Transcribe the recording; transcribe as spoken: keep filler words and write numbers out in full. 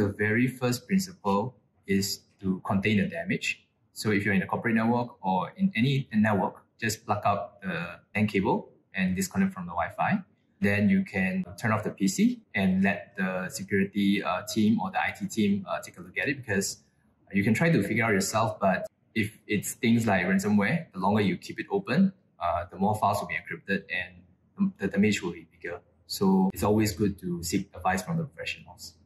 The very first principle is to contain the damage. So if you're in a corporate network or in any network, just plug out the LAN cable and disconnect from the Wi-Fi. Then you can turn off the P C and let the security uh, team or the I T team uh, take a look at it, because you can try to figure out yourself, but if it's things like ransomware, the longer you keep it open, uh, the more files will be encrypted and the damage will be bigger. So it's always good to seek advice from the professionals.